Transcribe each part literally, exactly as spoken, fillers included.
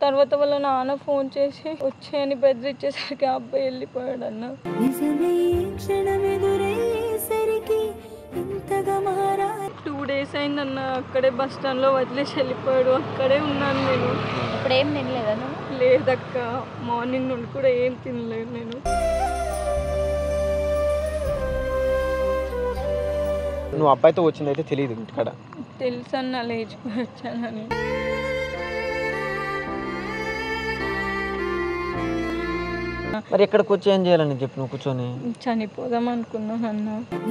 తర్వాత వాళ్ళ నాన్న ఫోన్ చేసి వచ్చేయని బెదిరించేసరికి ఆ అబ్బాయి వెళ్ళిపోయాడు అన్న. టూ డేస్ అయిందన్న అక్కడే బస్ స్టాండ్ లో వదిలేసి వెళ్ళిపోయాడు. అక్కడే ఉన్నాను నేను. ఇప్పుడు ఏం తినలేదా నువ్వు? లేదక్క, మార్నింగ్ నుండి కూడా ఏం తినలేదు నేను. నువ్వు అబ్బాయితో వచ్చిందైతే తెలియదు ఇంటికాడ? తెలుసు అన్న, లేచిపోయి వచ్చానని. మరి ఎక్కడికి వచ్చి ఏం చేయాలని చెప్పి నువ్వు కూర్చొని? చనిపోదాం అనుకున్నాను అన్న.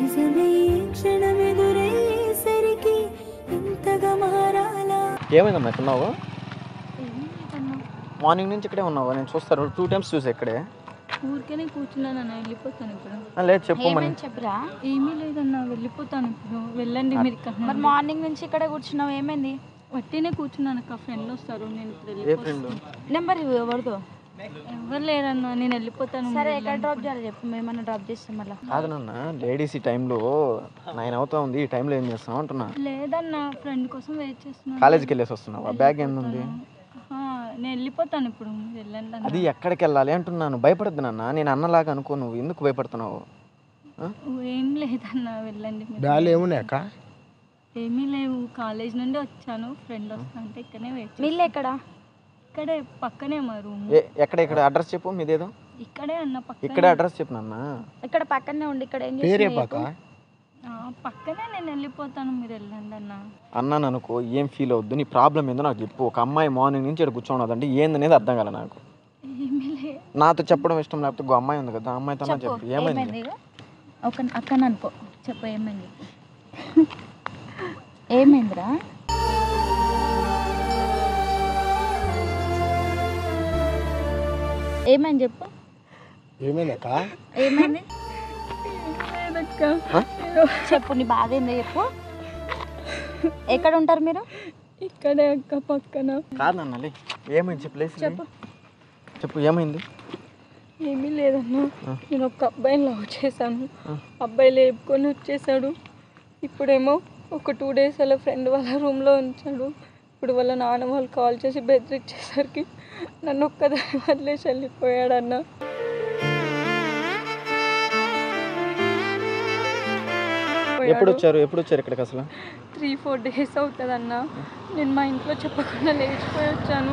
ఏమైందమ్మా ఎక్కడున్నావు? మార్నింగ్ నుంచి ఇక్కడే ఉన్నావు, నేను చూస్తాను. టూ టైమ్స్ చూసా ఇక్కడే. ఊరికేనే కూర్చున్నాను అన్న, వెళ్ళిపోతాను ఇప్పుడు. లేదు చెప్పు. చెప్పరా? ఏమీ లేదన్నా, వెళ్ళిపోతాను ఇప్పుడు. వెళ్ళండి మీరు. మరి మార్నింగ్ నుంచి ఇక్కడ కూర్చున్నావు, ఏమైంది? వట్టినే కూర్చున్నాను అక్క, ఫ్రెండ్ వస్తారు. నేను ఇప్పుడు ఏ ఫ్రెండ్? నెంబర్ ఎవరితో? ఎవరు లేరన్నా, నేను వెళ్ళిపోతాను. సరే ఎక్కడ డ్రాప్ చేయాలి చెప్పు, మేమన్నా డ్రాప్ చేస్తాం. మళ్ళీ కాదు నాన్న, లేడీస్ ఈ టైంలో నైన్ అవుతా ఉంది, ఈ టైంలో ఏం చేస్తావు అంటున్నా. లేదన్నా, ఫ్రెండ్ కోసం వెయిట్ చేస్తున్నాను. కాలేజీకి వెళ్ళేసి వస్తున్నావా? బ్యాగ్ ఏముంది? నేను వెళ్ళిపోతాను ఇప్పుడు, వెళ్ళండి. అది ఎక్కడికి వెళ్ళాలి అంటున్నాను. భయపడద్దు నాన్న, నేను అన్నలాగా అనుకో. నువ్వు ఎందుకు భయపడుతున్నావు? ఏం లేదన్నా, వెళ్ళండి. బ్యాగులు ఏమున్నాయి అక్క? ఏమీ లేవు, కాలేజ్ నుండి వచ్చాను. ఫ్రెండ్ వస్తా అంటే ఇక్కడనే వెయిట్. వీళ్ళు ఎక్కడ? ఇక్కడే పక్కనే మా రూమ్. ఎక్కడ? ఇక్కడ అడ్రస్ చెప్పు మీదేదో. ఇక్కడే అన్న, పక్కనే. ఇక్కడే అడ్రస్ చెప్పు నాన్న. ఇక్కడ పక్కనే ఉండి ఇక్కడ ఏం పేరే చేస్తున్నావు పక్క? పక్కనే, నేను వెళ్ళిపోతాను, మీరు వెళ్ళండి అన్న. అన్నాను అనుకో, ఏం ఫీల్ అవద్దు. నీ ప్రాబ్లం ఏందో నాకు చెప్పు. ఒక అమ్మాయి మార్నింగ్ నుంచి ఇక్కడ కూర్చోన్నదంటే ఏందనేది అర్థం కాలే నాకు. ఏమీ లేదు. నాతో చెప్పడం ఇష్టం లేకపోతే ఇంకో అమ్మాయి ఉంది కదా, అమ్మాయితో చెప్పు. ఏమైంది? ఒక అక్కని అనుకో, చెప్పు ఏమైంది? ఏమైందిరా? ఏమైంది చెప్పు. ఏమైంది అక్క? ఏమైంది లేదక్క, చెప్పు, నీ బాధ ఏందో చెప్పు. ఎక్కడ ఉంటారు మీరు? ఇక్కడే అక్క, పక్కన. కాదు నాన్న, ఏమైంది చెప్పు. చెప్పు చెప్పు ఏమైంది? ఏమీ లేదన్నా, నేను ఒక అబ్బాయిని లవ్ చేశాను. అబ్బాయి లేపుకొని వచ్చేసాడు. ఇప్పుడేమో ఒక టూ డేస్ వాళ్ళ ఫ్రెండ్ వాళ్ళ రూమ్లో ఉంచాడు. ఇప్పుడు వాళ్ళ నాన్న వాళ్ళు కాల్ చేసి బెదిరించేసరికి నన్ను ఒక్కదాన్ని వదిలేసి వెళ్ళిపోయాడన్న. ఎప్పుడు వచ్చారు? ఎప్పుడు వచ్చారు ఇక్కడికి అసలు? త్రీ ఫోర్ డేస్ అవుతుంది అన్న. నేను మా ఇంట్లో చెప్పకుండా లేచిపోయి వచ్చాను.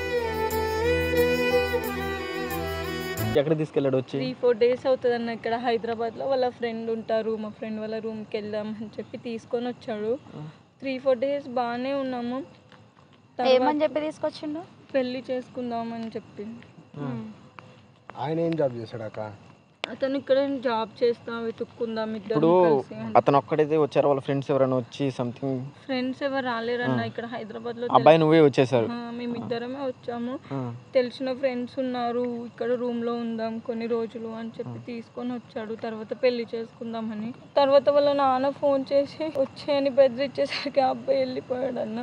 ఎక్కడ తీసుకెళ్ళాడు వచ్చి? త్రీ ఫోర్ డేస్ అవుతుంది అన్న. ఇక్కడ హైదరాబాద్లో వాళ్ళ ఫ్రెండ్ ఉంటారు, మా ఫ్రెండ్ వాళ్ళ రూమ్కి వెళ్దాం అని చెప్పి తీసుకొని వచ్చాడు. త్రీ ఫోర్ డేస్ బాగానే ఉన్నాము. ఏమని చెప్పి తీసుకొచ్చిండు? పెళ్లి చేసుకుందామని చెప్పి. ఆయన ఏం జాబ్ చేశాడు అక్క? అతను ఇక్కడ జాబ్ చేస్తా, వెతుక్కుందాం ఇప్పుడు అతను ఒక్కడైతే వచ్చారు, వాళ్ళ ఫ్రెండ్స్ ఎవరైనా వచ్చి సంథింగ్? ఫ్రెండ్స్ ఎవరు రాలేరన్న. ఇక్కడ హైదరాబాద్ లో అబ్బాయి నువ్వే వచ్చేసారు? మేము ఇద్దరమే వచ్చాము. తెలిసిన ఫ్రెండ్స్ ఉన్నారు, ఇక్కడ రూమ్ లో ఉందాం కొన్ని రోజులు అని చెప్పి తీసుకొని వచ్చాడు. తర్వాత పెళ్లి చేసుకుందామని. తర్వాత వాళ్ళ నాన్న ఫోన్ చేసి వచ్చేయని బెదిరించేసరికి ఆ అబ్బాయి వెళ్ళిపోయాడు అన్న.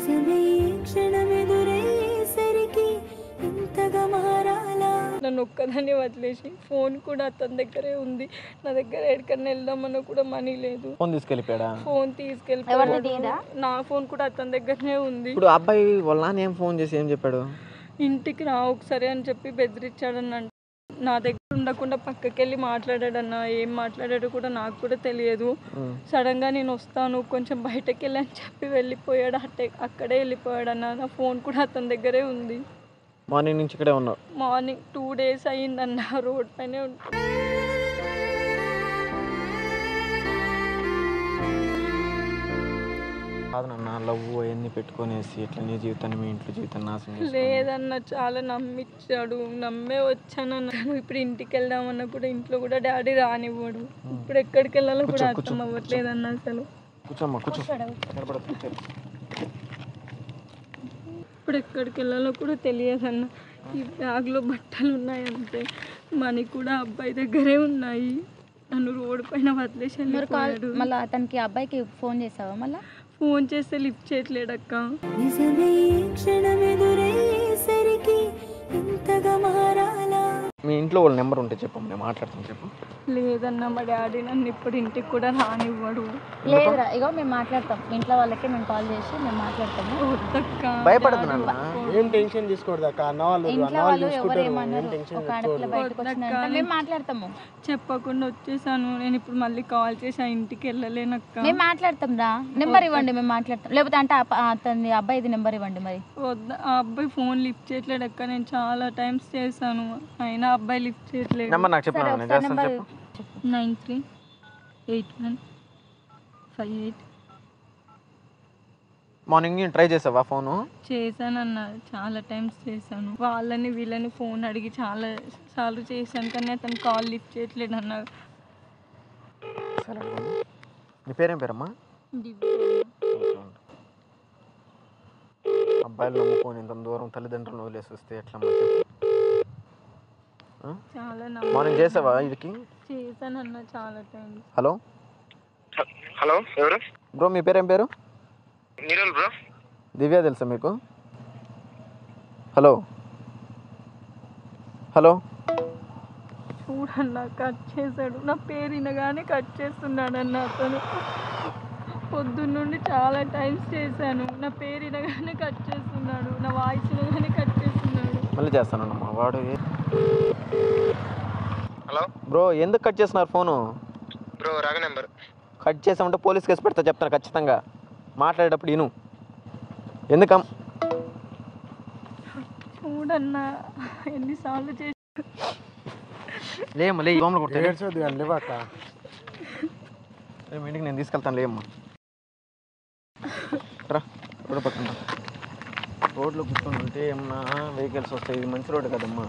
నన్ను ఒక్కదాన్ని వదిలేసి, ఫోన్ కూడా అతని దగ్గరే ఉంది. నా దగ్గర ఎక్కడికన్నా వెళ్దామన్నా కూడా మనీ లేదు. ఫోన్ తీసుకెళ్ళిపోయాడా? ఫోన్ తీసుకెళ్ళిపోయాడు. నా ఫోన్ కూడా అతని దగ్గరనే ఉంది. ఇప్పుడు అబ్బాయి వాళ్ళ నాన్న ఏం ఫోన్ చేసి ఏం చెప్పాడు? ఇంటికి రా ఒకసారి అని చెప్పి బెదిరించాడన్న. నా దగ్గర ఉండకుండా పక్కకి వెళ్ళి మాట్లాడాడన్న. ఏం మాట్లాడాడో కూడా నాకు కూడా తెలియదు. సడన్ గా నేను వస్తాను కొంచెం బయటకు వెళ్ళి అని చెప్పి వెళ్ళిపోయాడు. అట్టే అక్కడే వెళ్ళిపోయాడన్న. నా ఫోన్ కూడా అతని దగ్గరే ఉంది. మార్నింగ్ నుంచి ఇక్కడే ఉన్నావు? మార్నింగ్ టూ డేస్ అయ్యిందన్న, రోడ్ పైనే ఉంటుంది. కాదు నాన్న, లవ్ అవన్నీ పెట్టుకునేసి ఇట్లా నీ జీవితాన్ని మీ ఇంట్లో జీవితాన్ని నాశనం చేసి. లేదన్న, చాలా నమ్మిచ్చాడు, నమ్మే వచ్చానన్న. ఇప్పుడు ఇంటికి వెళ్దామన్నా కూడా ఇంట్లో కూడా డాడీ రానివ్వడు. ఇప్పుడు ఎక్కడికి వెళ్ళాలో కూడా అర్థం అవ్వట్లేదన్న అసలు. కూర్చోమ్మా, కూర్చో. ఇప్పుడు ఎక్కడికి వెళ్ళాలో కూడా తెలియదన్న. ఈ బ్యాగ్లో బట్టలు ఉన్నాయి అంతే, మనీ కూడా అబ్బాయి దగ్గరే ఉన్నాయి. నన్ను రోడ్డు పైన వదిలేసి వెళ్ళిపోయాడు. మళ్ళీ అతనికి అబ్బాయికి ఫోన్ చేసావా? మళ్ళీ ఫోన్ చేస్తే లిఫ్ట్ చేయట్లేడక్క. మీ ఇంట్లో వాళ్ళ నెంబర్ ఉంటే చెప్పు, నేను మాట్లాడతాను చెప్పు. లేదన్నా మా డాడీ నన్ను ఇప్పుడు ఇంటికి కూడా రానివ్వడు. లేదురా, ఇగో మేము మాట్లాడతాం, ఇంట్లో వాళ్ళకి మేము కాల్ చేసి మేము మాట్లాడతాము. వద్దక్క, భయపడుతున్నా. ఏం టెన్షన్ తీసుకోవద్దు అక్క, అన్న వాళ్ళు అన్న ఇంట్లో వాళ్ళు వాళ్ళు ఎవరు చూసుకుంటారు. ఏం ఏమన్నారు, టెన్షన్ ఒక ఆడపిల్ల బయటకు వచ్చిందంటే మేము మాట్లాడతాము. చెప్పకుండా వచ్చేసాను. నేను ఇప్పుడు మళ్ళీ కాల్ చేసి ఆ ఇంటికి వెళ్ళలేనక్క. మేము మాట్లాడతాం రా, నెంబర్ ఇవ్వండి, మేము మాట్లాడతాం. లేకపోతే అంటే అప్ప- అతని అబ్బాయిది నెంబర్ ఇవ్వండి మరి. వద్ద ఆ అబ్బాయి ఫోన్ లిఫ్ట్ చేయట్లేడు అక్క. నేను చాలా టైమ్స్ చేశాను, అయినా అబ్బాయి లిఫ్ట్ చేయట్లేదు. నెంబర్ నాకు చెప్పు, సరే నేను ఒకసారి చేస్తాను నెంబర్ చెప్పు. Nine three eight one five eight. Morning నేను ట్రై చేసావా ఫోను? చేశానన్న, చాలా టైమ్స్ చేశాను. వాళ్ళని వీళ్ళని ఫోన్ అడిగి చాలా సార్లు చేశాను, కానీ అతను కాల్ లిఫ్ట్ చేయట్లేడు అన్న. సరే అడగండి. నీ పేరేం పేరమ్మా? అబ్బాయిలు నమ్ముకొని ఇంత దూరం తల్లిదండ్రులను వదిలేసి వస్తే ఎట్లా చెప్పు. చాలా మార్నింగ్ చేసావా ఇదికి? చేశానన్న చాలా టైమ్స్. హలో హలో, ఎవరు బ్రో, మీ పేరేం పేరు? మీరెవరు బ్రో? దివ్య తెలుసా మీకు? హలో హలో చూడన్నా, కట్ చేశాడు. నా పేరు వినగానే కట్ చేస్తున్నాడన్న అతను. పొద్దున్నుండి చాలా టైమ్స్ చేశాను, నా పేరు వినగానే కట్ చేస్తున్నాడు, నా వాయిస్ వినగానే కట్ చేస్తున్నాడు. మళ్ళీ చేస్తానమ్మా. వాడు హలో బ్రో, ఎందుకు కట్ చేస్తున్నారు ఫోను? బ్రో, రాగ నెంబర్. కట్ చేసామంటే పోలీస్ కేసు పెడతా చెప్తాను ఖచ్చితంగా. మాట్లాడేటప్పుడు ఇను. ఎందుకమ్ చూడన్నా, ఎన్నిసార్లు చేసి లేమ్మా, లే దోమలు కొట్టాడు. ఏడ్చొద్దు కానీ లేవా అక్క. రేపు ఇంటికి నేను తీసుకెళ్తాను, లేమ్మా. రా, రోడ్డు పక్కన రా. రోడ్లో కూర్చొని ఉంటే ఏమన్నా వెహికల్స్ వస్తాయి. ఇది మంచి రోడ్డు కదమ్మా.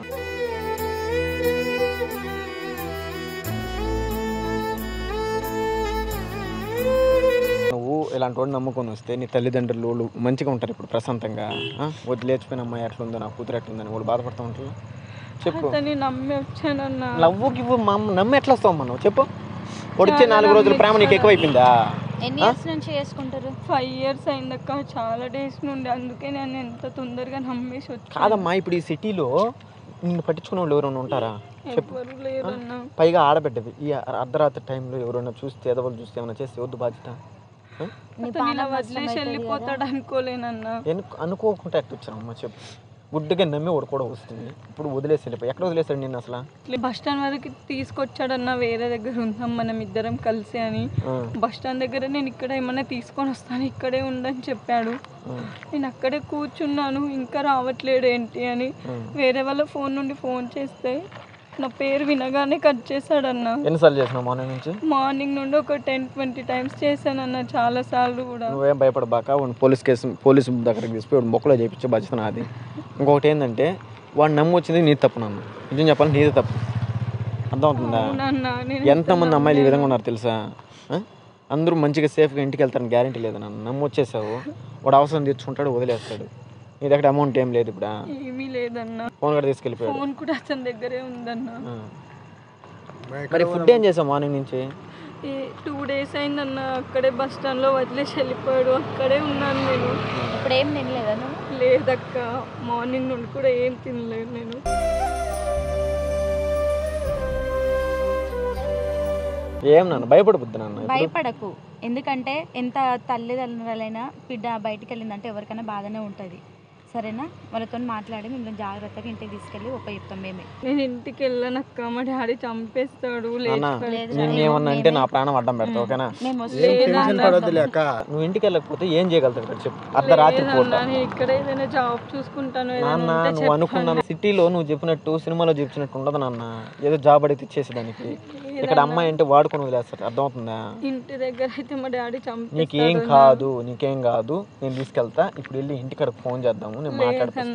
నువ్వు ఇలాంటి వాడిని నమ్ముకొని వస్తే నీ తల్లిదండ్రులు వాళ్ళు మంచిగా ఉంటారు ఇప్పుడు ప్రశాంతంగా. వదిలేచిపోయిన అమ్మాయి ఎట్లుందో, నా కూతురు ఎట్లుందని వాళ్ళు బాధపడుతూ ఉంటారు. చెప్పు. అతన్ని నమ్మి వచ్చానన్నా. నవ్వుకి ఇవ్వు, మా అమ్మ నమ్మి ఎట్లా వస్తావు మనం చెప్పు. వచ్చే నాలుగు రోజుల ప్రేమ నీకు ఎక్కువైపోయిందా? ఎన్ని ఇయర్స్ నుంచి చేసుకుంటారు? ఫైవ్ ఇయర్స్ అయిందక్క, చాలా డేస్ నుండి. అందుకే నేను ఎంత తొందరగా నమ్మేసి వచ్చాను. కాదమ్మా, ఇప్పుడు ఈ సిటీలో నిన్ను పట్టించుకునే వాళ్ళు ఎవరైనా ఉంటారా చెప్పు. ఎవరు లేరన్నా. పైగా ఆడబిడ్డవి. ఈ అర్ధరాత్రి టైంలో ఎవరైనా చూస్తే, ఎదవలు చూస్తే ఏమైనా చేస్తే వద్దు బాధ్యత. అతను ఇలా వదిలేసి వెళ్ళిపోతాడు అనుకోలేనన్నా. ఎందుకు అనుకోకుండా ఎక్కడ వచ్చానమ్మా చెప్పు. గుడ్డుగా నమ్మి వాడు కూడా వస్తుంది. ఇప్పుడు వదిలేసి వెళ్ళిపోయి ఎక్కడ వదిలేసాడు నిన్ను అసలు? బస్ స్టాండ్ వరకు తీసుకొచ్చాడన్న, వేరే దగ్గర ఉందాం మనం ఇద్దరం కలిసి అని. బస్ స్టాండ్ దగ్గర నేను ఇక్కడ ఏమన్నా తీసుకొని వస్తాను, ఇక్కడే ఉండని చెప్పాడు. నేను అక్కడే కూర్చున్నాను, ఇంకా రావట్లేడు ఏంటి అని. వేరే వాళ్ళ ఫోన్ నుండి ఫోన్ చేస్తే నా పేరు వినగానే కట్ చేశాడన్న. ఎన్నిసార్లు చేసినావు మార్నింగ్ నుంచి? మార్నింగ్ నుండి ఒక టెన్ ట్వంటీ టైమ్స్ చేశానన్న, చాలా సార్లు కూడా. నువ్వేం భయపడబాక. వాడిని పోలీస్ కేసు పోలీసు దగ్గరికి తీసుకుపోయి వాడు మొక్కలో చేయించే బాధ్యత నాది. ఇంకొకటి ఏంటంటే వాడు నమ్ము వచ్చింది నీ తప్పు. నన్ను నిజం చెప్పాలి, నీదే తప్పు. అర్థమవుతుందా? ఎంతమంది అమ్మాయిలు ఈ విధంగా ఉన్నారు తెలుసా? అందరూ మంచిగా సేఫ్గా ఇంటికి వెళ్తారని గ్యారెంటీ లేదు. నన్ను నమ్ము వచ్చేసావు. వాడు అవసరం తీర్చుకుంటాడు, వదిలేస్తాడు. నీ దగ్గర అమౌంట్ ఏం లేదు ఇప్పుడు? ఏమీ లేదన్నా. ఫోన్ కూడా తీసుకెళ్ళిపోయాడు. ఫోన్ కూడా అతని దగ్గరే ఉందన్నా. మరి ఫుడ్ ఏం చేసావు మార్నింగ్ నుంచి? ఈ టూ డేస్ అయిందన్న, అక్కడే బస్ స్టాండ్లో వదిలేసి వెళ్ళిపోయాడు. అక్కడే ఉన్నాను నేను. ఇప్పుడు ఏం తినలేదా నువ్వు? లేదక్క, మార్నింగ్ నుండి కూడా ఏం తినలేదు నేను. ఏం నాన్న భయపడబుద్ది నాన్న? భయపడకు, ఎందుకంటే ఎంత తల్లిదండ్రులైనా బిడ్డ బయటికి వెళ్ళిందంటే ఎవరికైనా బాధనే ఉంటుంది. సరేనా? వాళ్ళతో మాట్లాడి మిమ్మల్ని జాగ్రత్తగా ఇంటికి తీసుకెళ్ళి ఒప్ప చెప్తాం మేమే. నేను ఇంటికి వెళ్ళనక్క, మా డాడీ చంపేస్తాడు. నేనేమన్నా అంటే నా ప్రాణం అడ్డం పెడతా, ఓకేనా? నువ్వు ఇంటికి వెళ్ళకపోతే ఏం చేయగలుగుతావు ఇక్కడ చెప్పు? అర్ధరాత్రి పూట ఇక్కడ ఏదైనా జాబ్ చూసుకుంటాను. నాన్న నువ్వు అనుకున్నాను సిటీలో నువ్వు చెప్పినట్టు సినిమాలో చెప్పినట్టు ఉండదు నాన్న. ఏదో జాబ్ అడిగితే ఇచ్చేసేదానికి. ఇక్కడ అమ్మాయి అంటే వాడుకొని వదిలేస్తారు. అర్థమవుతుందా? ఇంటి దగ్గర అయితే మా డాడీ చంపేస్తాడు. నీకేం కాదు, నీకేం కాదు, నేను తీసుకెళ్తా. ఇప్పుడు వెళ్ళి ఇంటికి ఫోన్ చేద్దాము, నేను మాట్లాడుతున్నా.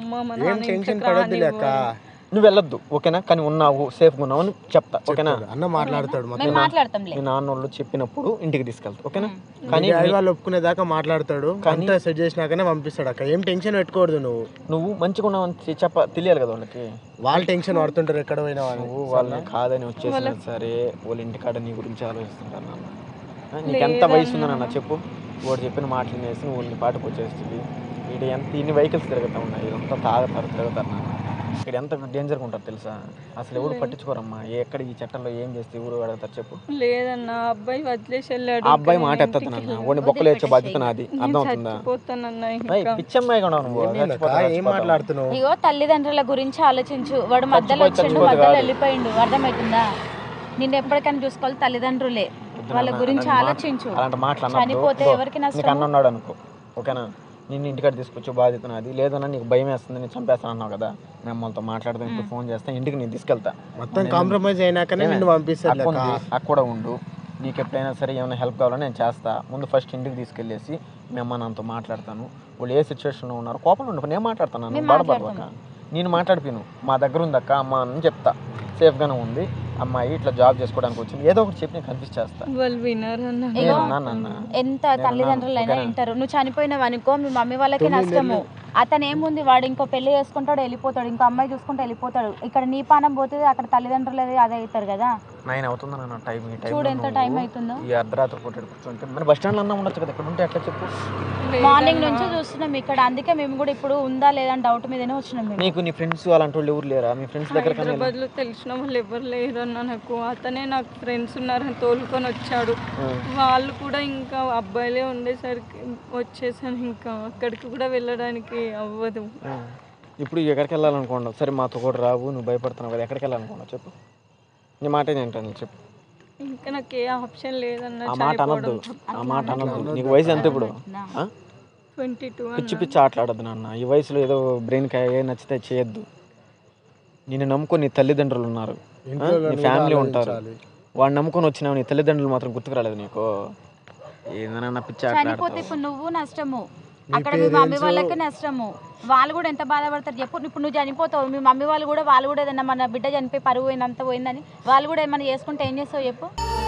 నువ్వు వెళ్ళొద్దు, ఓకేనా? కానీ ఉన్నావు, సేఫ్గా ఉన్నావు అని చెప్తా, ఓకేనా? అన్న మాట్లాడతాడు. మీ నాన్న వాళ్ళు చెప్పినప్పుడు ఇంటికి తీసుకెళ్తా, ఓకేనా? కానీ వాళ్ళు ఒప్పుకునేదాకా మాట్లాడతాడు. అంతా సెట్ చేసినాకనే పంపిస్తాడు అక్క. ఏం టెన్షన్ పెట్టుకోవద్దు. నువ్వు నువ్వు మంచిగా ఉన్నావు అని చెప్ప తెలియాలి కదా వాళ్ళకి. వాళ్ళు టెన్షన్ పడుతుంటారు ఎక్కడ పోయినా. నువ్వు వాళ్ళని కాదని వచ్చేసినా సరే వాళ్ళ ఇంటికాడ నీ గురించి ఆలోచిస్తుంటారు నాన్న. నీకు ఎంత వయసు ఉందన్న చెప్పు. వాడు చెప్పిన మాటలు వేసి నువ్వు నీ పాటకు వచ్చేస్తుంది. వీడు ఎంత ఇన్ని వెహికల్స్ తిరుగుతూ ఉన్నాయి, ఇదంతా తాగుతారు తిరుగుతారు నాన్న. ఇక్కడ ఎంత డేంజర్గా ఉంటారు తెలుసా? అసలు ఎవరు పట్టించుకోరమ్మా. ఎక్కడ ఈ చట్టంలో ఏం చేస్తే ఎవరు అడగతారు చెప్పు? లేదన్నా అబ్బాయి వదిలేసి వెళ్ళాడు. ఆ అబ్బాయి మాట ఎత్తన్నా ఓని బొక్కలు వేసే బాధ్యత నాది, అర్థమవుతుందా? పిచ్చమ్మాయి కూడా నువ్వు ఏం మాట్లాడుతున్నావు? ఇగో తల్లిదండ్రుల గురించి ఆలోచించు. వాడు మధ్యలో వచ్చిండు, మధ్యలో వెళ్ళిపోయిండు, అర్థమవుతుందా? నిన్ను ఎప్పటికైనా చూసుకోవాలి తల్లిదండ్రులే. వాళ్ళ గురించి ఆలోచించు. అలాంటి మాటలు చనిపోతే ఎవరికి నష్టం? అన్నాడు అనుకో, ఓకేనా? నిన్ను ఇంటికాడ తీసుకొచ్చి బాధ్యత నాది. లేదన్నా నీకు భయం వేస్తుంది, నేను చంపేస్తాను అన్నావు కదా, మేము వాళ్ళతో మాట్లాడతాను, ఇప్పుడు ఫోన్ చేస్తాను, ఇంటికి నేను తీసుకెళ్తా. మొత్తం కాంప్రమైజ్ అయినాకనే నిన్ను పంపిస్తాను. అక్కడ కూడా ఉండు, నీకు ఎప్పుడైనా సరే ఏమైనా హెల్ప్ కావాలని నేను చేస్తా. ముందు ఫస్ట్ ఇంటికి తీసుకెళ్ళేసి మీ అమ్మ నాన్నతో మాట్లాడతాను. వాళ్ళు ఏ సిచ్యువేషన్లో ఉన్నారు, కోపంలో ఉండు, నేను మాట్లాడతాను, బాధపడక నేను మాట్లాడిపోయాను. మా దగ్గర ఉంది అక్క అమ్మ అని చెప్తా, సేఫ్గానే ఉంది అమ్మాయి, ఇట్లా జాబ్ చేసుకోవడానికి వచ్చింది, ఏదో ఒకటి చెప్పి నేను కన్ఫ్యూజ్ చేస్తా. ఎంత తల్లిదండ్రులు అయినా వింటారు. నువ్వు చనిపోయినావు అనుకో, మీ మమ్మీ వాళ్ళకి నష్టము. అతను ఏముంది, వాడు ఇంకో పెళ్లి చేసుకుంటాడు, వెళ్ళిపోతాడు, ఇంకో అమ్మాయి చూసుకుంటూ వెళ్ళిపోతాడు. ఇక్కడ నీ పానం పోతుంది, అక్కడ తల్లిదండ్రులు అదే అవుతారు కదా. నైన్ అవుతుంది అన్న టైం. చూడు ఎంత టైం అవుతుందో. ఈ అర్ధరాత్రి పూట కూర్చుంటే మరి బస్ స్టాండ్ అన్నా ఉండొచ్చు కదా, ఇక్కడ ఉంటే ఎట్లా చెప్పు? మార్నింగ్ నుంచి చూస్తున్నాం ఇక్కడ, అందుకే మేము కూడా ఇప్పుడు ఉందా లేదా అని డౌట్ మీదనే వచ్చినాం. నీకు నీ ఫ్రెండ్స్ అలాంటి వాళ్ళు ఎవరు లేరా? మీ ఫ్రెండ్స్ దగ్గర హైదరాబాద్లో తెలిసిన వాళ్ళు ఎవరు లేరు అన్న నాకు. అతనే నాకు ఫ్రెండ్స్ ఉన్నారని తోలుకొని వచ్చాడు. వాళ్ళు కూడా ఇంకా అబ్బాయిలే ఉండేసరికి వచ్చేసాను, ఇంకా అక్కడికి కూడా వెళ్ళడానికి అవ్వదు. ఇప్పుడు ఎక్కడికి వెళ్ళాలనుకోండి, సరే మాతో కూడా రావు, నువ్వు భయపడుతున్నావు కదా, ఎక్కడికి వెళ్ళాలనుకోండి చెప్పు? నీ మాట ఏంటని చెప్పు. ఇంకా నాకు ఏ ఆప్షన్ లేదన్న. ఆ మాట అనొద్దు, ఆ మాట అనొద్దు. నీకు వయసు ఎంత ఇప్పుడు? Twenty two. పిచ్చి పిచ్చి ఆటలాడద్దు నాన్న. ఈ వయసులో ఏదో బ్రెయిన్కి ఏ నచ్చితే చేయొద్దు. నిన్ను నమ్ముకొని నీ తల్లిదండ్రులు ఉన్నారు, నీ ఫ్యామిలీ ఉంటారు. వాడిని నమ్ముకొని వచ్చినావు, నీ తల్లిదండ్రులు మాత్రం గుర్తుకు రాలేదు నీకు? ఏదైనా పిచ్చి చనిపోతే ఇప్పుడు నువ్వు నష్టము, అక్కడ మీ మమ్మీ వాళ్ళకి నష్టము. వాళ్ళు కూడా ఎంత బాధపడతారు చెప్పు. ఇప్పుడు నువ్వు చనిపోతావు, మీ మమ్మీ వాళ్ళు కూడా వాళ్ళు కూడా ఏదన్నా మన బిడ్డ చనిపోయి పరువు పోయినంత పోయిందని వాళ్ళు కూడా ఏమైనా చేసుకుంటే ఏం చేస్తావు చెప్పు?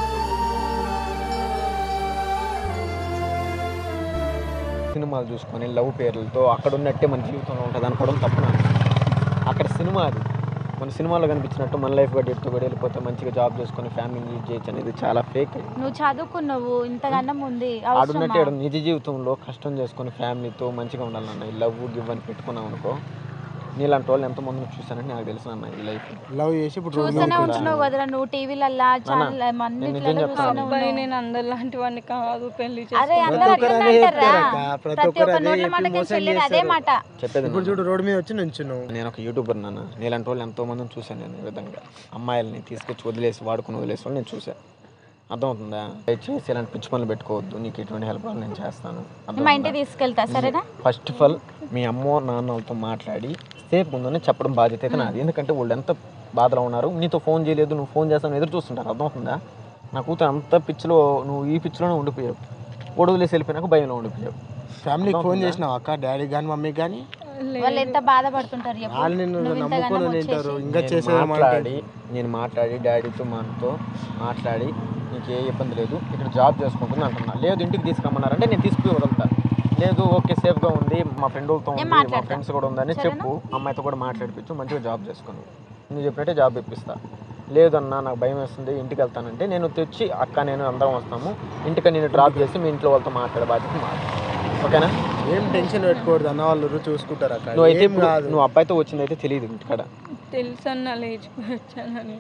సినిమాలు చూసుకొని లవ్ పేర్లతో అక్కడ ఉన్నట్టే మన జీవితంలో ఉంటుంది అనుకోవడం తప్పున. అక్కడ సినిమా అది, మన సినిమాలో కనిపించినట్టు మన లైఫ్ కూడా ఎట్టు కూడా వెళ్ళిపోతే మంచిగా జాబ్ చేసుకొని ఫ్యామిలీ లీడ్ చేయొచ్చు అనేది చాలా ఫేక్. నువ్వు చదువుకున్నావు, ఇంతకన్నా ఉంది. ఆడున్నట్టే నిజ జీవితంలో కష్టం చేసుకొని ఫ్యామిలీతో మంచిగా ఉండాలన్న. ఈ లవ్ గివ్ అని పెట్టుకున్నావు అనుకో, నీలాంటి వాళ్ళు ఎంతమందిని చూసానని నాకు తెలుసు అన్న. ఈ లైఫ్ లవ్ చేసి ఇప్పుడు చూస్తూనే ఉంటున్నావు కదా నువ్వు, టీవీలల్లా ఛానల్ అబ్బాయి నేను అందరు లాంటి వాడిని కాదు, పెళ్లి అదే అందరూ అట్లనే అంటారా? ప్రతి ఒక్క నోట్ల మాటకి చెల్లేది అదే మాట చెప్పేది. ఇప్పుడు చూడు రోడ్డు మీద వచ్చి నుంచున్నావు. నేను ఒక యూట్యూబర్ నాన్న, నీలాంటి వాళ్ళు ఎంతో మందిని చూశాను నేను. ఈ విధంగా అమ్మాయిలని తీసుకొచ్చి వదిలేసి వాడుకుని వదిలేసి వాళ్ళు నేను చూసాను, అర్థమవుతుందా? దయచేసి ఇలాంటి పిచ్చి పనులు పెట్టుకోవద్దు. నీకు ఎటువంటి హెల్ప్ కావాలి నేను చేస్తాను. మా ఇంటికి తీసుకెళ్తా సరేనా? ఫస్ట్ ఆఫ్ ఆల్ మీ అమ్మో నాన్నలతో మాట్లాడి సేఫ్ ఉందని చెప్పడం బాధ్యత అయితే నాది. ఎందుకంటే వాళ్ళు ఎంత బాధలో ఉన్నారు, నీతో ఫోన్ చేయలేదు, నువ్వు ఫోన్ చేస్తాను ఎదురు చూస్తుంటారు, అర్థమవుతుందా? నా కూతురు అంత పిచ్చిలో, నువ్వు ఈ పిచ్చిలోనే ఉండిపోయావు, వదిలేసి వెళ్ళిపోయినాక భయంలో ఉండిపోయావు. ఫ్యామిలీకి ఫోన్ చేసినావు అక్క, డాడీ కానీ మమ్మీకి కానీ? వాళ్ళు ఎంత బాధపడుతుంటారు చెప్పు. వాళ్ళు నిన్ను నమ్ముకొని ఉంటారు. ఇంకా చేసే మాట్లాడి నేను మాట్లాడి డాడీతో మనతో మాట్లాడి నీకు ఏ ఇబ్బంది లేదు, ఇక్కడ జాబ్ చేసుకుంటుంది అంటున్నా. లేదు ఇంటికి తీసుకురమ్మన్నారంటే నేను తీసుకుని వదులుతాను. లేదు ఓకే సేఫ్గా ఉంది, మా ఫ్రెండ్లతో ఉంది, మా ఫ్రెండ్స్ కూడా ఉందని చెప్పు, అమ్మాయితో కూడా మాట్లాడిపించు, మంచిగా జాబ్ చేసుకుని నువ్వు చెప్పినట్టే జాబ్ ఇప్పిస్తా. లేదన్నా నాకు భయం వేస్తుంది ఇంటికి వెళ్తానంటే నేను తెచ్చి అక్క నేను అందరం వస్తాము, ఇంటికి నేను డ్రాప్ చేసి మీ ఇంట్లో వాళ్ళతో మాట్లాడే బాధ్యత మాట్లాడు, ఓకేనా? ఏం టెన్షన్ పెట్టుకోవద్దు అన్న, వాళ్ళు చూసుకుంటారు అక్క. నువ్వు అయితే నువ్వు అబ్బాయితో వచ్చింది అయితే తెలియదు ఇంటికాడ? తెలుసు అన్న, లేచిపోయి వచ్చానని.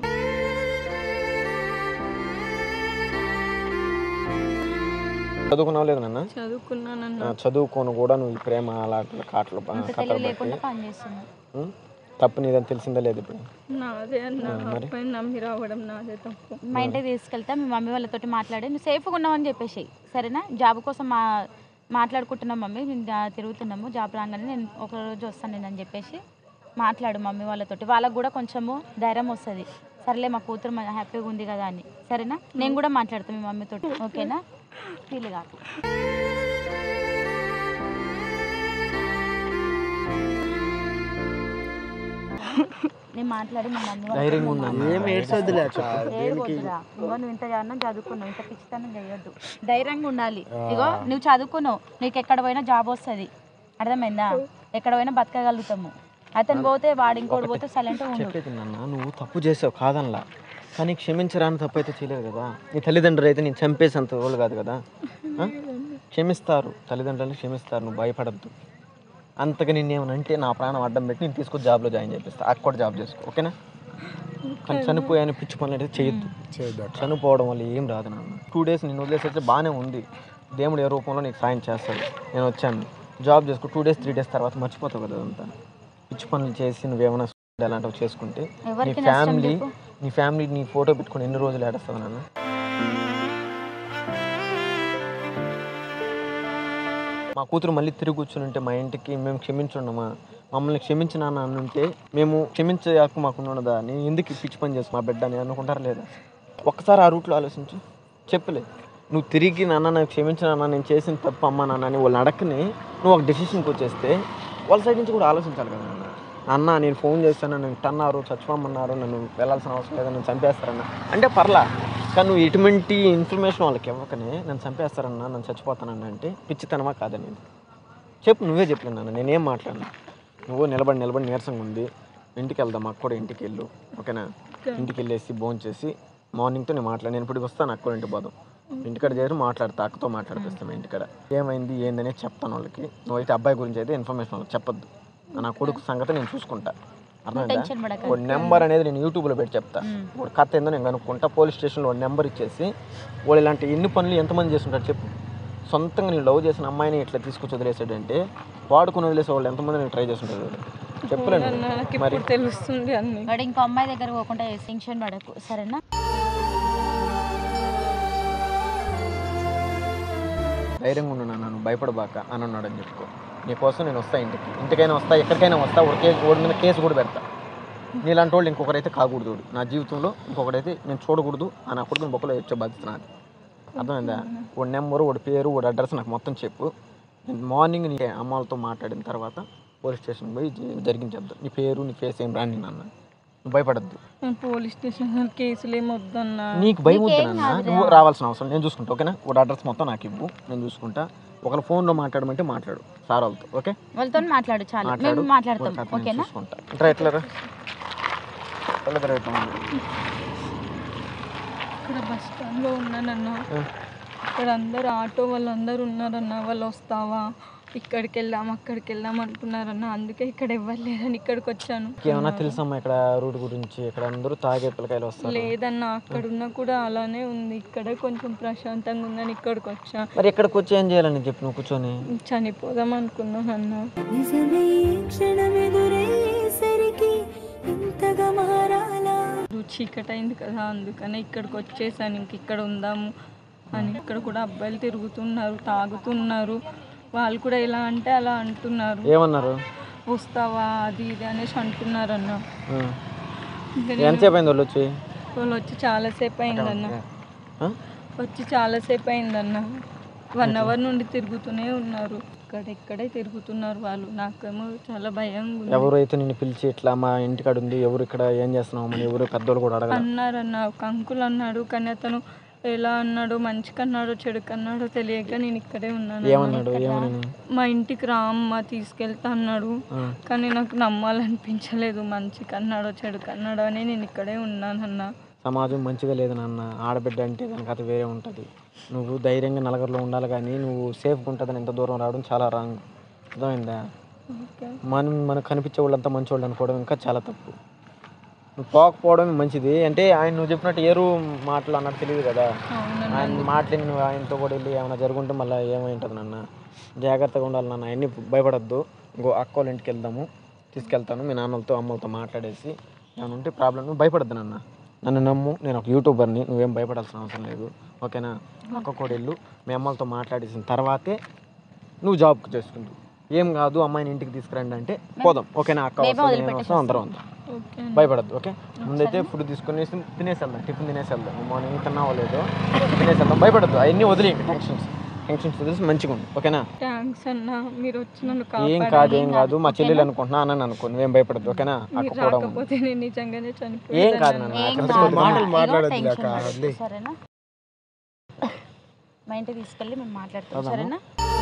చదువుకున్నావు లేదు నాన్న? చదువుకున్నానన్న. చదువుకోను కూడా నువ్వు ఈ ప్రేమ అలా కాటలు తప్పు నీదని తెలిసిందా లేదు ఇప్పుడు? నాదే అన్న, అబ్బాయిని నమ్మి రావడం నాదే తప్పు. మా ఇంటికి తీసుకెళ్తా, మీ మమ్మీ వాళ్ళతో మాట్లాడి నువ్వు సేఫ్గా ఉన్నావని చెప్పేసి సరేనా? జాబ్ కోసం మా మాట్లాడుకుంటున్నాం మమ్మీ, మేము తిరుగుతున్నాము, జాబ్ రాగానే నేను ఒక రోజు వస్తాను నేను అని చెప్పేసి మాట్లాడు మమ్మీ వాళ్ళతోటి. వాళ్ళకు కూడా కొంచెము ధైర్యం వస్తుంది, సరేలే మా కూతురు హ్యాపీగా ఉంది కదా అని, సరేనా? నేను కూడా మాట్లాడతాను మీ మమ్మీతోటి, ఓకేనా? ఫీల్ కాదు. నేను మాట్లాడి మా మమ్మీ నువ్వు ఇంత జానం చదువుకున్నావు, ఇంత పిచ్చితనం చేయొద్దు, ధైర్యంగా ఉండాలి. ఇగో నువ్వు చదువుకున్నావు, నీకు ఎక్కడ పోయినా జాబ్ వస్తుంది, అర్థమైందా? ఎక్కడ పోయినా బతకగలుగుతాము. అతను పోతే వాడు ఇంకోటి పోతే సైలెంట్గా ఉండు. చెప్పేది నాన్న, నువ్వు తప్పు చేసావు కాదనలా, కానీ క్షమించరాని తప్పు అయితే చేయలేదు కదా. నీ తల్లిదండ్రులు అయితే నేను చంపేసేంత వాళ్ళు కాదు కదా, క్షమిస్తారు, తల్లిదండ్రులు క్షమిస్తారు, నువ్వు భయపడద్దు. అంతగా నిన్నేమని అంటే నా ప్రాణం అడ్డం పెట్టి నేను తీసుకొచ్చి జాబ్లో జాయిన్ చేపిస్తా, అక్క కూడా జాబ్ చేసుకో, ఓకేనా? కానీ చనిపోయాను పిచ్చి పనులు అయితే చేయొద్దు. చేయొద్దు. చనిపోవడం వల్ల ఏం రాదు నాన్న. టూ డేస్ నేను వదిలేసైతే బాగానే ఉంది, దేవుడు ఏ రూపంలో నీకు సాయం చేస్తాడు. నేను వచ్చాను, జాబ్ చేసుకో, టూ డేస్ త్రీ డేస్ తర్వాత మర్చిపోతావు కదా అదంతా. పిచ్చి పనులు చేసి నువ్వేమైనా అలాంటివి చేసుకుంటే నీ ఫ్యామిలీ నీ ఫ్యామిలీ నీ ఫోటో పెట్టుకుని ఎన్ని రోజులు ఏడుస్తావు నాన్న? మా కూతురు మళ్ళీ తిరిగి కూర్చుని ఉంటే మా ఇంటికి మేము క్షమించున్నామా, మమ్మల్ని క్షమించినా అని ఉంటే మేము క్షమించే హక్కు మాకు ఉన్నదా? నేను ఎందుకు పిచ్చి పని చేసి మా బిడ్డ అని అనుకుంటారా లేదా? ఒక్కసారి ఆ రూట్లో ఆలోచించు. చెప్పలే నువ్వు తిరిగి నాన్న నాకు క్షమించిన నాన్న, నేను చేసిన తప్పు అమ్మ నాన్న అని వాళ్ళని అడక్కని నువ్వు ఒక డెసిషన్కి వచ్చేస్తే వాళ్ళ సైడ్ నుంచి కూడా ఆలోచించాలి కదా నాన్న. అన్న నేను ఫోన్ చేస్తాను, నన్ను టన్నారు, చచ్చిపోమన్నారు, నన్ను వెళ్ళాల్సిన అవసరం లేదా, నన్ను చంపేస్తారన్న అంటే పర్లా. కానీ నువ్వు ఎటువంటి ఇన్ఫర్మేషన్ వాళ్ళకి ఇవ్వకనే నన్ను చంపేస్తారన్నా, నన్ను చచ్చిపోతానన్నా అంటే పిచ్చితనమా కాదని చెప్పు. నువ్వే చెప్పలేను నాన్న, నేనేం మాట్లాడినా. నువ్వు నిలబడి నిలబడి నీరసంగా ఉంది, ఇంటికి వెళ్దాం, మాకు కూడా ఇంటికి వెళ్ళు, ఓకేనా? ఇంటికి వెళ్ళేసి భోజనం చేసి మార్నింగ్తో నేను మాట్లాడి నేను ఇప్పుడు వస్తాను, అక్కడ ఇంటికి పోదాం, ఇంటికాడ చేరి మాట్లాడతా, అక్కతో మాట్లాడిపిస్తాను ఇంటికాడ ఏమైంది ఏందనేది చెప్తాను వాళ్ళకి. నువ్వైతే అబ్బాయి గురించి అయితే ఇన్ఫర్మేషన్ వాళ్ళకి చెప్పొద్దు, నా కొడుకు సంగతి నేను చూసుకుంటా, అర్థమైందా? ఒక నెంబర్ అనేది నేను యూట్యూబ్లో పెట్టి చెప్తా, ఒక కథ ఏందో నేను కనుక్కుంటా, పోలీస్ స్టేషన్లో ఒక నెంబర్ ఇచ్చేసి వాళ్ళు ఇలాంటి ఎన్ని పనులు ఎంతమంది చేస్తుంటారు చెప్పు. సొంతంగా నేను లవ్ చేసిన అమ్మాయిని ఇట్లా తీసుకొచ్చి వదిలేసాడంటే వాడుకుని వదిలేసే వాళ్ళు ఎంతమంది నేను ట్రై చేస్తుంటారు చెప్పలేను మరి. తెలుస్తుంది అన్ని. వాడు ఇంకో అమ్మాయి దగ్గర పోకుండా టెన్షన్ పడకు, సరేనా? ధైర్యంగా ఉన్నాను, నన్ను భయపడబాక అని అన్నాడని చెప్పుకో. నీకోసం నేను వస్తా, ఇంటికి ఇంటికైనా వస్తా, ఎక్కడికైనా వస్తా, ఒక కేసు ఓడి మీద కేసు కూడా పెడతా. నీలాంటి వాళ్ళు ఇంకొకరైతే కాకూడదు నా జీవితంలో, ఇంకొకరైతే నేను చూడకూడదు అని అప్పుడు బొక్కలో వచ్చే బాధ్యత నాది, అర్థమైందా? వాడి నెంబరు, వాడి పేరు, వాడి అడ్రస్ నాకు మొత్తం చెప్పు. నేను మార్నింగ్ నీ అమ్మాలతో మాట్లాడిన తర్వాత పోలీస్ స్టేషన్ పోయి జరిగించేద్దాం. నీ పేరు నీ ఫేస్ ఏం రాని నాన్న, నువ్వు భయపడద్దు. పోలీస్ స్టేషన్ కేసులు ఏమొద్దన్నా. నీకు భయం వద్దన్నా, నువ్వు రావాల్సిన అవసరం నేను చూసుకుంటా, ఓకేనా? వాడి అడ్రస్ మొత్తం నాకు ఇవ్వు, నేను చూసుకుంటా. ఒకళ్ళ ఫోన్లో మాట్లాడమంటే మాట్లాడు సార్ వాళ్ళతో, ఓకే? వాళ్ళతో మాట్లాడు, చాలా మేము మాట్లాడతాం, ఓకేనా? చూసుకుంటా. ఇట్లా ఎట్లరా ఇక్కడ బస్ స్టాండ్లో ఉన్నానన్న, ఇక్కడ అందరు ఆటో వాళ్ళందరూ ఉన్నారన్న, వాళ్ళు వస్తావా, ఇక్కడికి వెళ్దాం అక్కడికి వెళ్దాం అంటున్నారన్న, అందుకే ఇక్కడ ఎవరు లేదని ఇక్కడికి వచ్చాను. ఏమన్నా తెలుసమ్మా ఇక్కడ రూట్ గురించి? ఇక్కడ అందరూ తాగే పిల్లకాయలు వస్తారు. లేదన్న, అక్కడున్నా కూడా అలానే ఉంది, ఇక్కడే కొంచెం ప్రశాంతంగా ఉందని ఇక్కడికి వచ్చా. మరి ఎక్కడికి వచ్చి ఏం చేయాలని చెప్పి నువ్వు కూర్చొని? చనిపోదాం అనుకున్నాను అన్న. చీకటి అయింది కదా, అందుకనే ఇక్కడికి వచ్చేసాను, ఇంక ఇక్కడ ఉందాము అని. ఇక్కడ కూడా అబ్బాయిలు తిరుగుతున్నారు, తాగుతున్నారు, వాళ్ళు కూడా ఎలా అంటే అలా అంటున్నారు. ఏమన్నారు? వస్తావా అది ఇది అనేసి అంటున్నారు అన్న. ఎంతసేపు అయింది వాళ్ళు వచ్చి? వాళ్ళు వచ్చి చాలాసేపు అయిందన్న, వచ్చి చాలాసేపు అయిందన్న. వన్ అవర్ నుండి తిరుగుతూనే ఉన్నారు, ఇక్కడ ఇక్కడే తిరుగుతున్నారు వాళ్ళు. నాకేమో చాలా భయం. ఎవరైతే నిన్ను పిలిచి ఇట్లా మా ఇంటికాడ ఉంది, ఎవరు ఇక్కడ ఏం చేస్తున్నావు అని ఎవరు పెద్దోళ్ళు కూడా అడగ అన్నారన్న. ఒక అంకుల్ అన్నాడు, కానీ అతను ఎలా అన్నాడో, మంచికి అన్నాడో చెడుకు అన్నాడో తెలియక నేను ఇక్కడే ఉన్నాను. ఏమన్నాడు? ఏమని? మా ఇంటికి రా అమ్మ తీసుకెళ్తా అన్నాడు, కానీ నాకు నమ్మాలనిపించలేదు. మంచికి అన్నాడో చెడుకు అన్నాడో అని నేను ఇక్కడే ఉన్నానన్న. సమాజం మంచిగా లేదు నాన్న, ఆడబిడ్డ అంటే దానికి అది వేరే ఉంటుంది. నువ్వు ధైర్యంగా నలుగురిలో ఉండాలి, కానీ నువ్వు సేఫ్గా ఉంటుందని ఎంత దూరం రావడం చాలా రాంగ్, అర్థమైందా? మనం మనకు కనిపించే వాళ్ళంతా మంచి వాళ్ళు అనుకోవడం ఇంకా చాలా తప్పు. నువ్వు పోకపోవడం మంచిది. అంటే ఆయన నువ్వు చెప్పినట్టు ఏరు మాటలు అన్నట్టు తెలియదు కదా, ఆయన మాటలు నువ్వు ఆయనతో కూడా వెళ్ళి ఏమైనా జరుగుంటే మళ్ళీ ఏమై ఉంటుంది నాన్న. జాగ్రత్తగా ఉండాలి నాన్న, అవన్నీ భయపడద్దు. ఇంకో అక్క వాళ్ళ ఇంటికి వెళ్దాము, తీసుకెళ్తాను, మీ నాన్నలతో అమ్మలతో మాట్లాడేసి ఏమైనా ఉంటే ప్రాబ్లం. నువ్వు భయపడద్దు నాన్న, నన్ను నమ్ము, నేను ఒక యూట్యూబర్ని, నువ్వేం భయపడాల్సిన అవసరం లేదు, ఓకేనా? అక్క కూడా వెళ్ళు, మీ అమ్మలతో మాట్లాడేసిన తర్వాతే నువ్వు జాబ్కి చేసుకుంటూ ఏం కాదు అమ్మాయిని ఇంటికి తీసుకురండి అంటే పోదాం, ఓకేనా? అక్క వస్తాం, అందరం ఉందాం, భయపడద్దు, ఓకే? ముందైతే ఫుడ్ తీసుకుని తినేసి వెళ్దాం, టిఫిన్ తినేసి వెళ్దాం, మార్నింగ్ తిన్నావో లేదో తినేసి వెళ్దాం, భయపడద్దు. అవన్నీ వదిలే టెన్షన్స్ టెన్షన్స్ వదిలేసి మంచిగా ఉంది, ఓకేనా? ఏం కాదు ఏం కాదు, మా చెల్లెలు అనుకుంటున్నా అని అనుకో, నువ్వేం భయపడద్దు, ఓకేనా? అక్క కూడా ఏం కాదు సరేనా? మా ఇంటికి తీసుకెళ్ళి మేము మాట్లాడతాం, సరేనా?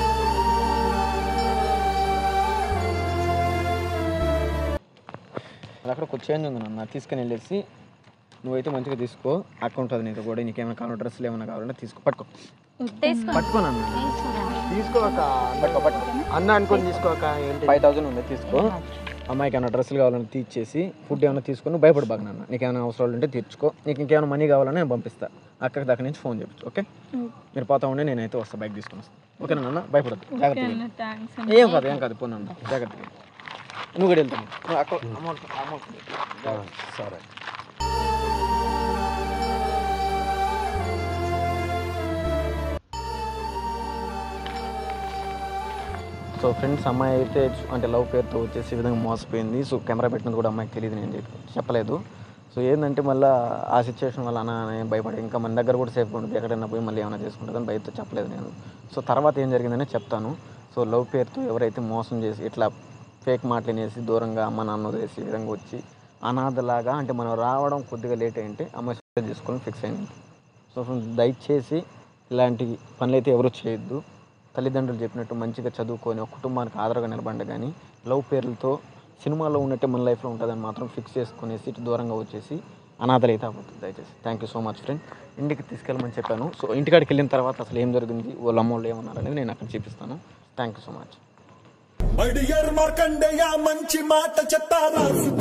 అక్కడ ఒక చేంజ్ ఉంది నన్ను తీసుకుని వెళ్ళేసి నువ్వైతే మంచిగా తీసుకో, అక్క ఉంటుంది నీతో కూడా, నీకేమైనా కావాలి డ్రెస్సులు ఏమైనా కావాలంటే తీసుకో, పట్టుకో. తీసుకో పట్టుకోను అన్న. తీసుకోక అన్న అనుకొని తీసుకోక ఏంటి ఫైవ్ థౌసండ్ ఉంది తీసుకో. అమ్మాయికి ఏమైనా డ్రెస్సులు కావాలని తీర్చేసి ఫుడ్ ఏమైనా తీసుకొని భయపడబాక నాన్న. నీకు ఏమైనా అవసరాలు ఉంటే తీర్చుకో. నీకు ఇంకేమైనా మనీ కావాలని నేను పంపిస్తా. అక్కడికి దగ్గర నుంచి ఫోన్ చేయించు. ఓకే మీరు పోతా ఉండే నేనైతే వస్తా, బైక్ తీసుకొని వస్తాను. ఓకేనా నాన్న? భయపడద్దు, జాగ్రత్తగా. థ్యాంక్స్ ఏం కాదు ఏం కాదు పోను అన్న, జాగ్రత్తగా. నువ్వు కూడా వెళ్తాను. అక్కడ అమౌంట్ అమౌంట్ సరే. సో ఫ్రెండ్స్, అమ్మాయి అయితే అంటే లవ్ పేరుతో వచ్చేసి ఈ విధంగా మోసపోయింది. సో కెమెరా పెట్టినది కూడా అమ్మాయికి తెలియదు, నేను చెప్పలేదు. సో ఏంటంటే మళ్ళీ ఆ సిచ్యువేషన్ వల్ల అన్న భయపడి ఇంకా మన దగ్గర కూడా సేఫ్గా ఉంటుంది, ఎక్కడైనా పోయి మళ్ళీ ఏమైనా చేసుకుంటుందని భయతో చెప్పలేదు నేను. సో తర్వాత ఏం జరిగిందనే చెప్తాను. సో లవ్ పేరుతో ఎవరైతే మోసం చేసి ఇట్లా ఫేక్ మాటలు వేసి దూరంగా అమ్మ నాన్న వదిలేసి ఈ విధంగా వచ్చి అనాథలాగా అంటే మనం రావడం కొద్దిగా లేట్ అయింటే అమ్మాయి సూసైడ్ చేసుకొని ఫిక్స్ అయింది. సో దయచేసి ఇలాంటి పనులు అయితే ఎవరు చేయొద్దు. తల్లిదండ్రులు చెప్పినట్టు మంచిగా చదువుకొని ఒక కుటుంబానికి ఆదరగా నిలబండి, కానీ లవ్ పేర్లతో సినిమాలో ఉన్నట్టే మన లైఫ్లో ఉంటుందని మాత్రం ఫిక్స్ చేసుకునేసి ఇటు దూరంగా వచ్చేసి అనాథలైతే అవ్వద్దు దయచేసి. Thank you so much friend. ఇంటికి తీసుకెళ్ళమని చెప్పాను. సో ఇంటికాడికి వెళ్ళిన తర్వాత అసలు ఏం జరిగింది, వాళ్ళ అమ్మోళ్ళు ఏమన్నారు అనేది నేను అక్కడ చూపిస్తాను. Thank you so much. మడియర్ మార్కండేయ మంచి మాట చెప్తారా.